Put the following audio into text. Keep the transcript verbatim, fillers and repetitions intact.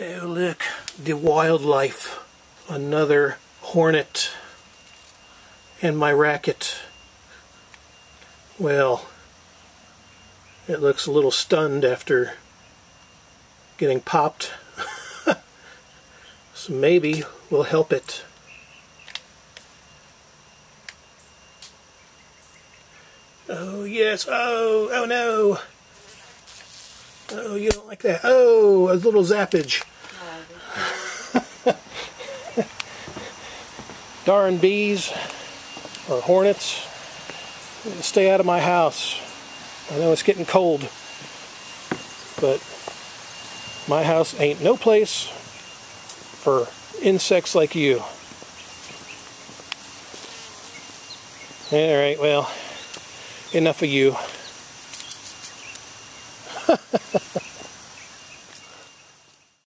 Oh look, the wildlife. Another hornet in my racket. Well, it looks a little stunned after getting popped. So maybe we'll help it. Oh yes, oh, oh no. Oh, you don't like that. Oh, a little zappage. Darn bees or hornets, stay out of my house. I know it's getting cold, but my house ain't no place for insects like you. Alright, well, enough of you.